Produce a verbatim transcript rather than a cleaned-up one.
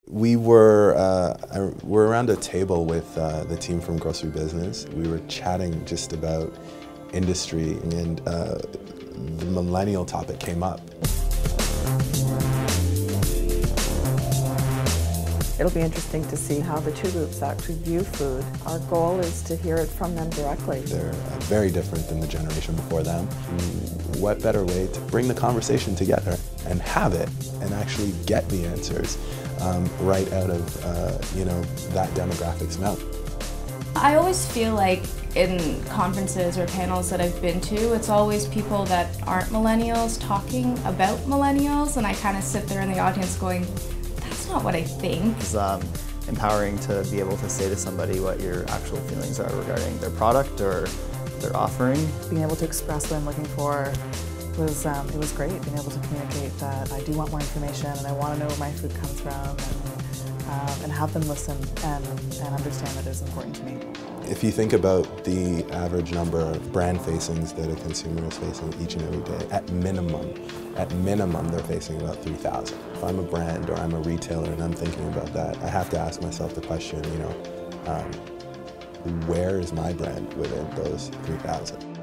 We were uh, we're around a table with uh, the team from Grocery Business. We were chatting just about industry, and uh, the millennial topic came up. It'll be interesting to see how the two groups actually view food. Our goal is to hear it from them directly. They're uh, very different than the generation before them. What better way to bring the conversation together and have it and actually get the answers um, right out of uh, you know, that demographic's mouth. I always feel like in conferences or panels that I've been to, it's always people that aren't millennials talking about millennials, and I kind of sit there in the audience going, that's not what I think. It's um, empowering to be able to say to somebody what your actual feelings are regarding their product or their offering. Being able to express what I'm looking for was, um, it was great. Being able to communicate that I do want more information and I want to know where my food comes from, and, um, and have them listen and, and understand that it's important to me. If you think about the average number of brand facings that a consumer is facing each and every day, at minimum, at minimum they're facing about three thousand. If I'm a brand or I'm a retailer and I'm thinking about that, I have to ask myself the question, you know, um, where is my brand within those three thousand?